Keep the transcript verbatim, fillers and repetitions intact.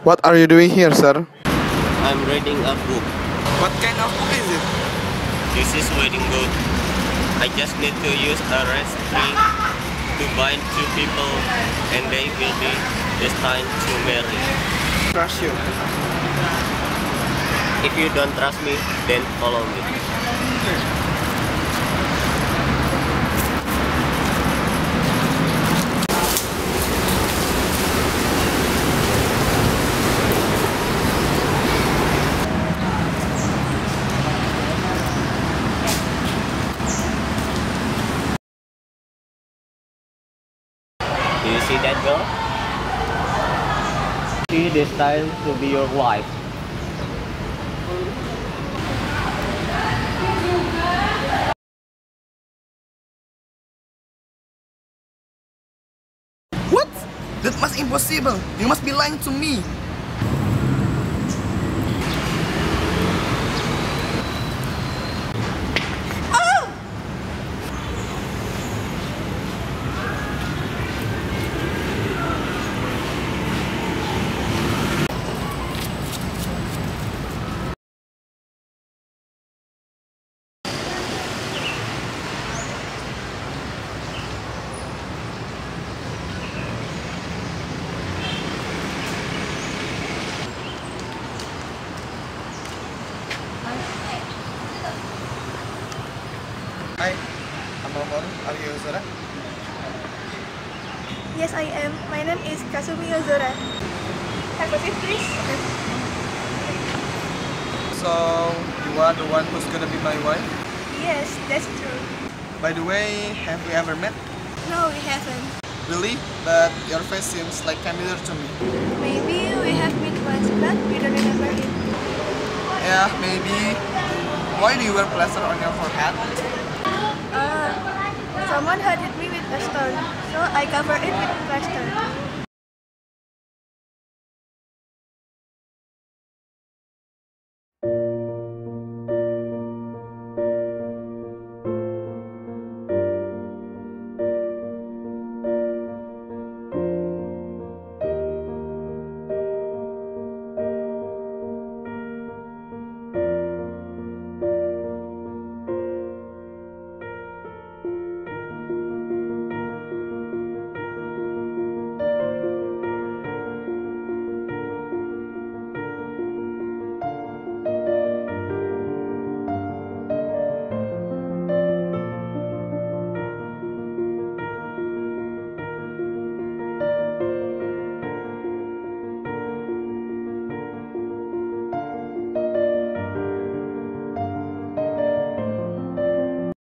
What are you doing here, sir? I'm reading a book. What kind of book is it? This is wedding book. I just need to use a red string to bind two people and they will be destined to marry. Trust you. If you don't trust me, then follow me. Do you see that girl? She is destined to be your wife. What? That must impossible. You must be lying to me. Hi, I'm Mamoru. Are you Yozora? Yes, I am. My name is Kazumi Yozora. Have a seat, please. So, you are the one who's gonna be my wife? Yes, that's true. By the way, have we ever met? No, we haven't. Really? But your face seems like familiar to me. Maybe we have met once, but we don't remember it. Yeah, maybe. Why do you wear plaster on your forehead? Ah, someone had hit me with a stone, so I covered it with plaster.